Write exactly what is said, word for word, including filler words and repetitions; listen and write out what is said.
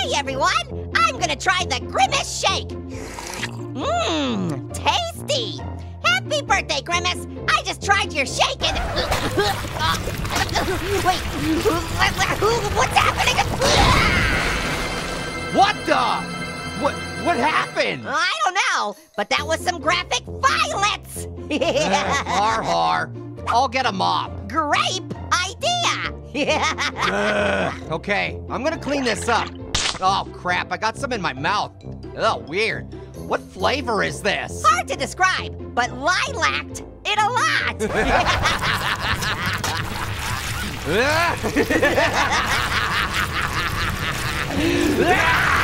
Hey everyone, I'm gonna try the Grimace shake. Mmm, tasty. Happy birthday, Grimace. I just tried your shake and... Wait, what's happening? What the? What, what happened? I don't know, but that was some graphic violence. Har har. I'll get a mop. Grape idea. Ugh, okay, I'm gonna clean this up. Oh crap, I got some in my mouth. Oh, weird. What flavor is this? Hard to describe, but lilac-ed it a lot. Ah!